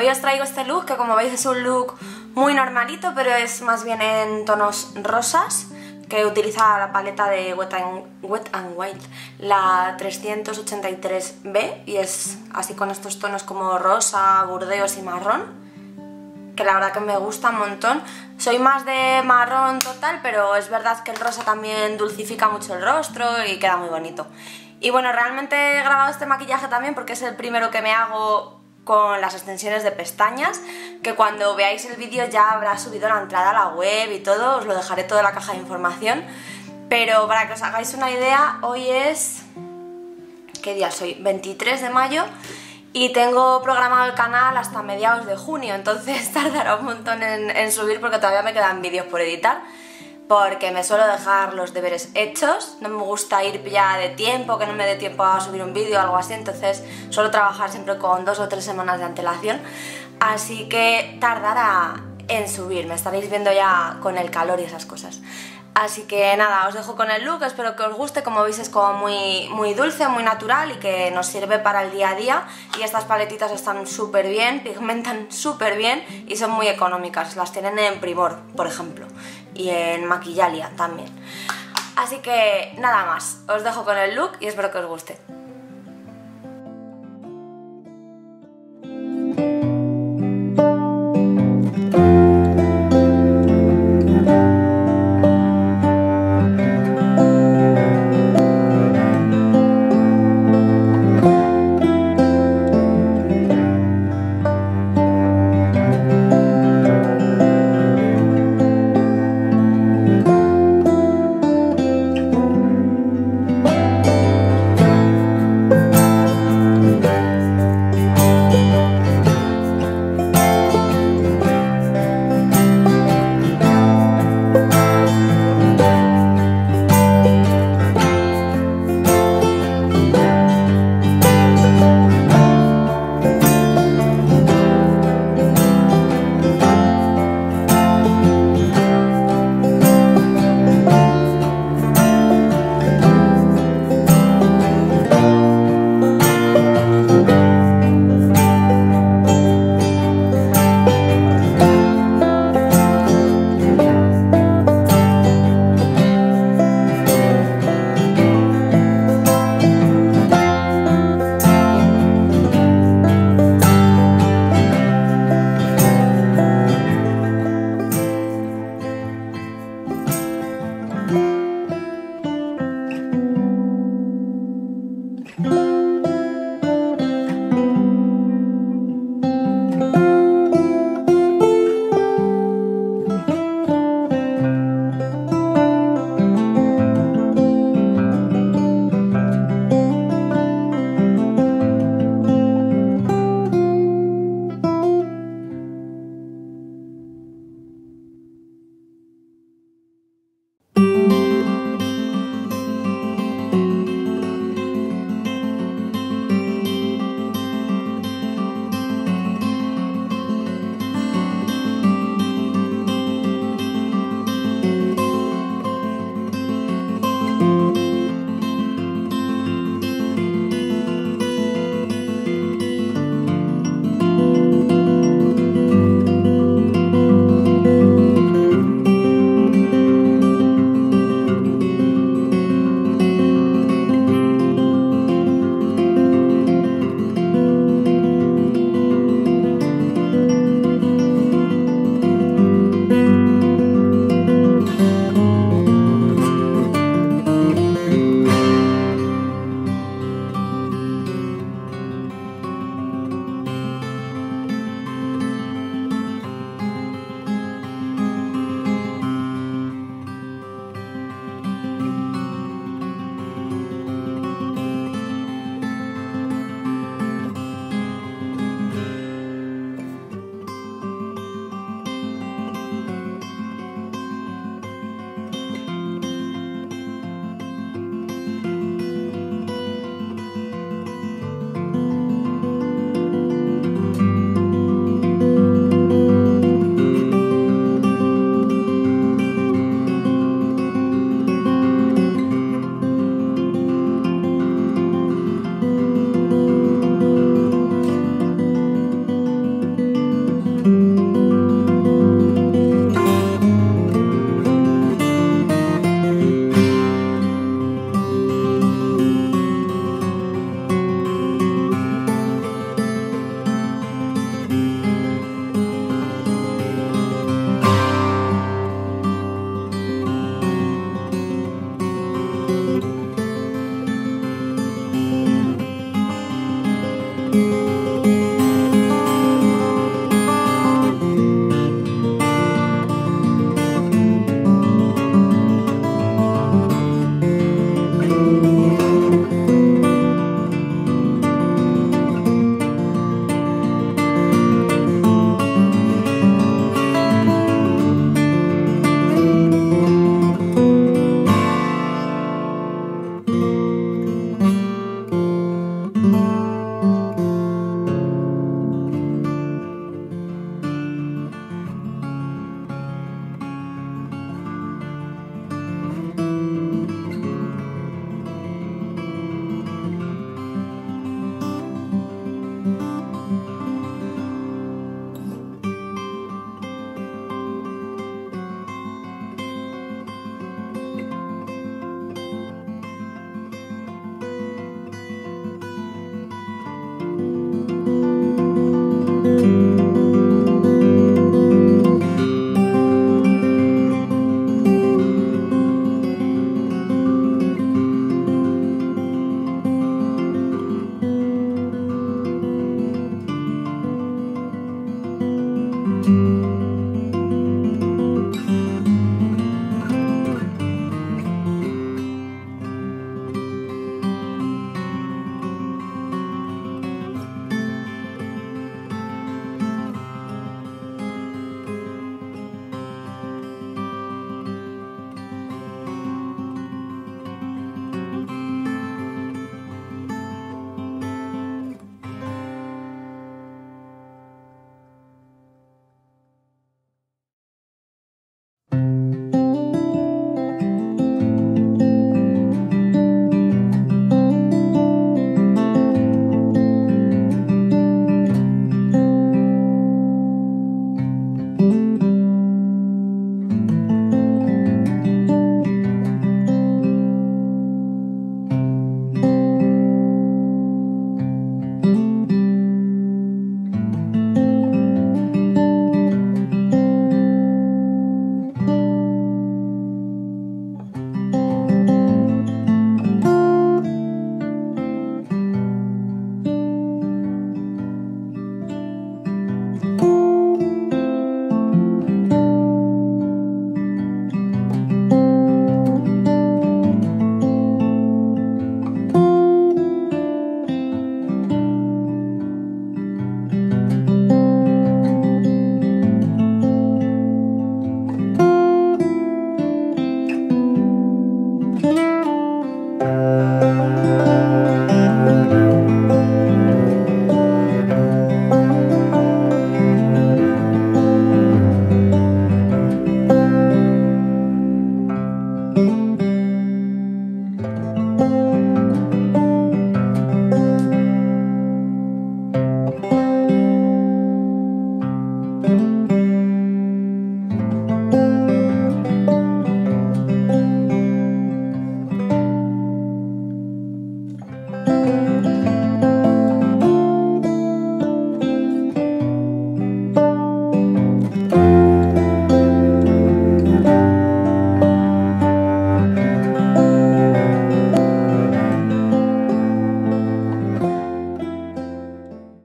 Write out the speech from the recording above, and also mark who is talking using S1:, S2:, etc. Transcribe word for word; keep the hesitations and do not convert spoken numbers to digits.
S1: Hoy os traigo este look que, como veis, es un look muy normalito, pero es más bien en tonos rosas, que utiliza la paleta de Wet and, Wet and Wild, la trescientos ochenta y tres B, y es así con estos tonos como rosa, burdeos y marrón, que la verdad que me gusta un montón. Soy más de marrón total, pero es verdad que el rosa también dulcifica mucho el rostro y queda muy bonito. Y bueno, realmente he grabado este maquillaje también porque es el primero que me hago con las extensiones de pestañas, que cuando veáis el vídeo ya habrá subido la entrada a la web y todo, os lo dejaré todo en la caja de información. Pero para que os hagáis una idea, hoy es... ¿qué día soy? veintitrés de mayo, y tengo programado el canal hasta mediados de junio, entonces tardará un montón en, en subir porque todavía me quedan vídeos por editar, porque me suelo dejar los deberes hechos, no me gusta ir ya de tiempo, que no me dé tiempo a subir un vídeo o algo así, entonces suelo trabajar siempre con dos o tres semanas de antelación, así que tardará en subir, me estaréis viendo ya con el calor y esas cosas. Así que nada, os dejo con el look, espero que os guste. Como veis es como muy, muy dulce, muy natural y que nos sirve para el día a día. Y estas paletitas están súper bien, pigmentan súper bien y son muy económicas. Las tienen en Primor, por ejemplo, y en Maquillalia también. Así que nada más, os dejo con el look y espero que os guste.